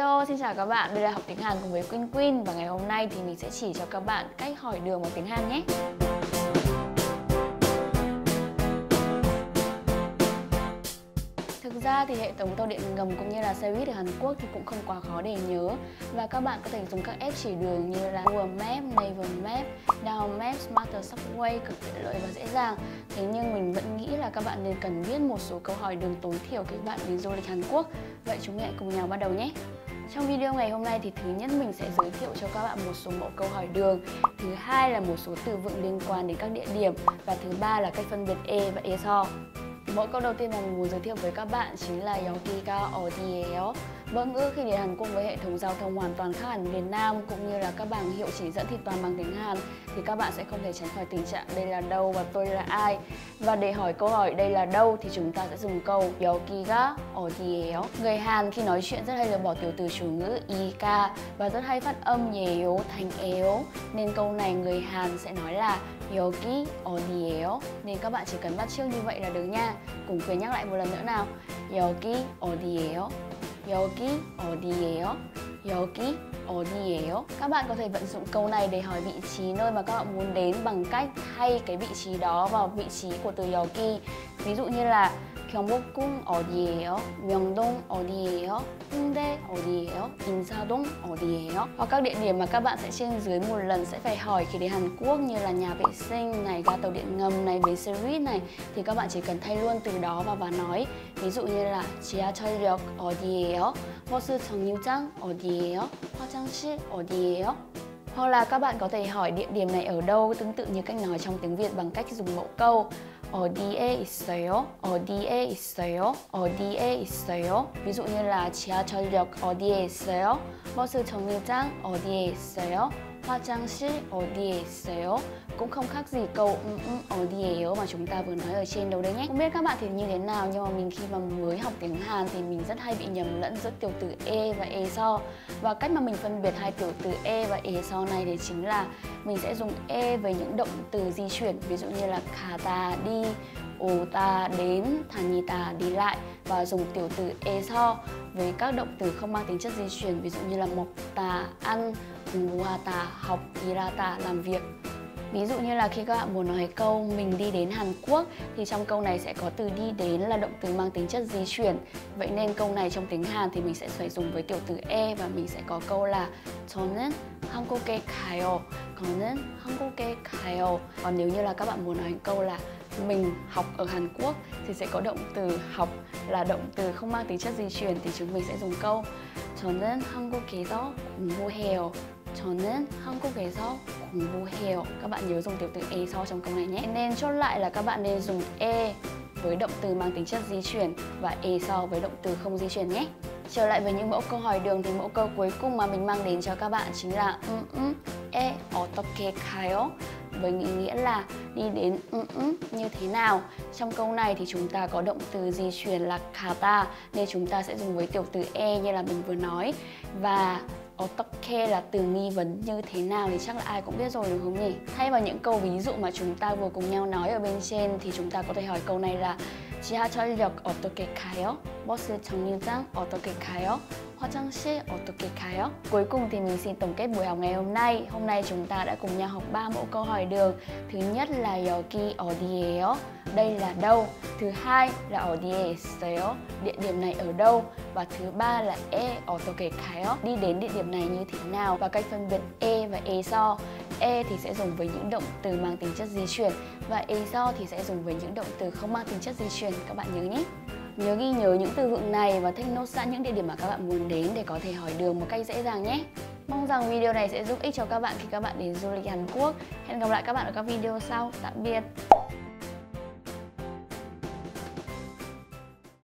Hello, xin chào các bạn, đây là học tiếng Hàn cùng với Queen Queen. Và ngày hôm nay thì mình sẽ chỉ cho các bạn cách hỏi đường bằng tiếng Hàn nhé. Thực ra thì hệ thống tàu điện ngầm cũng như là xe buýt ở Hàn Quốc thì cũng không quá khó để nhớ. Và các bạn có thể dùng các app chỉ đường như là Google Maps, Naver Maps, Down Maps, Smarter Subway cực tiện lợi và dễ dàng. Thế nhưng mình vẫn nghĩ là các bạn nên cần biết một số câu hỏi đường tối thiểu khi bạn đến du lịch Hàn Quốc. Vậy chúng mình hãy cùng nhau bắt đầu nhé. Trong video ngày hôm nay thì thứ nhất mình sẽ giới thiệu cho các bạn một số mẫu câu hỏi đường. Thứ hai là một số từ vựng liên quan đến các địa điểm. Và thứ ba là cách phân biệt e và eso. Mẫu câu đầu tiên mà mình muốn giới thiệu với các bạn chính là 여기가 어디예요? Vâng, khi đến Hàn Quốc với hệ thống giao thông hoàn toàn khác hẳn Việt Nam cũng như là các bảng hiệu chỉ dẫn thì toàn bằng tiếng Hàn thì các bạn sẽ không thể tránh khỏi tình trạng đây là đâu và tôi là ai. Và để hỏi câu hỏi đây là đâu thì chúng ta sẽ dùng câu 여기가 어디예요? Người Hàn khi nói chuyện rất hay lược bỏ tiểu từ chủ ngữ 이가 và rất hay phát âm 예요 thành éo, nên câu này người Hàn sẽ nói là 여기 어디예요? Nên các bạn chỉ cần bắt chước như vậy là được nha. Cùng cười nhắc lại một lần nữa nào. 여기 어디예요? 여기 어디예요? 여기 어디예요? Các bạn có thể vận dụng câu này để hỏi vị trí nơi mà các bạn muốn đến bằng cách thay cái vị trí đó vào vị trí của từ 여기. Ví dụ như là 경복궁 어디예요? 명동 어디예요? 홍대 어디예요? 인사동 어디예요? Hoặc các địa điểm mà các bạn sẽ trên dưới một lần sẽ phải hỏi khi đến Hàn Quốc như là nhà vệ sinh này, ga tàu điện ngầm này, bến xe buýt này thì các bạn chỉ cần thay luôn từ đó vào và nói. Ví dụ như là 지하철역 어디예요? 버스 정류장 어디예요? 화장실 어디예요? Hoặc là các bạn có thể hỏi địa điểm này ở đâu tương tự như cách nói trong tiếng Việt bằng cách dùng mẫu câu 어디에 있어요? 어디에 있어요? 어디에 있어요? Ví dụ như là 지하철역 어디에 있어요? 버스 정류장 어디에 있어요? 화장실 어디에 있어요? Cũng không khác gì câu 어디예요 mà chúng ta vừa nói ở trên đâu đấy nhé. Không biết các bạn thì như thế nào, nhưng mà mình khi mà mới học tiếng Hàn thì mình rất hay bị nhầm lẫn giữa tiểu từ e và eso. Và cách mà mình phân biệt hai tiểu từ e và eso này thì chính là mình sẽ dùng e với những động từ di chuyển, ví dụ như là 가다 đi, 오다 đến, 다니다 đi lại, và dùng tiểu từ eso với các động từ không mang tính chất di chuyển, ví dụ như là 먹다 ăn, 공부하다 học, 일하다 làm việc. Ví dụ như là khi các bạn muốn nói câu mình đi đến Hàn Quốc thì trong câu này sẽ có từ đi đến là động từ mang tính chất di chuyển. Vậy nên câu này trong tiếng Hàn thì mình sẽ phải dùng với tiểu từ e và mình sẽ có câu là 저는 한국에 가요. 저는 한국에 가요. Còn nếu như là các bạn muốn nói câu là mình học ở Hàn Quốc thì sẽ có động từ học là động từ không mang tính chất di chuyển thì chúng mình sẽ dùng câu 저는 한국에서 공부해요. 저는 한국에서 공부해요. Các bạn nhớ dùng tiểu từ eso trong câu này nhé. Nên chốt lại là các bạn nên dùng e với động từ mang tính chất di chuyển và eso với động từ không di chuyển nhé. Trở lại với những mẫu câu hỏi đường thì mẫu câu cuối cùng mà mình mang đến cho các bạn chính là e 어떻게 가요? Với nghĩa là đi đến như thế nào. Trong câu này thì chúng ta có động từ di chuyển là 가다 nên chúng ta sẽ dùng với tiểu từ e như là mình vừa nói. Và 어떻게 là từ nghi vấn như thế nào thì chắc là ai cũng biết rồi đúng không nhỉ? Thay vào những câu ví dụ mà chúng ta vừa cùng nhau nói ở bên trên thì chúng ta có thể hỏi câu này là 지하철역 어떻게 가요? 버스 정류장 어떻게 가요? 화장실 어떻게 가요? Cuối cùng thì mình xin tổng kết buổi học ngày hôm nay. Hôm nay chúng ta đã cùng nhau học 3 mẫu câu hỏi đường. Thứ nhất là 여기 어디예요? Đây là đâu? Thứ hai là 어디에 있어요? Địa điểm này ở đâu? Và thứ ba là e 어떻게 가요? Đi đến địa điểm này như thế nào? Và cách phân biệt e và eso. E thì sẽ dùng với những động từ mang tính chất di chuyển và eso thì sẽ dùng với những động từ không mang tính chất di chuyển. Các bạn nhớ nhé. Nhớ ghi nhớ những từ vựng này và take note sẵn những địa điểm mà các bạn muốn đến để có thể hỏi đường một cách dễ dàng nhé. Mong rằng video này sẽ giúp ích cho các bạn khi các bạn đến du lịch Hàn Quốc. Hẹn gặp lại các bạn ở các video sau. Tạm biệt.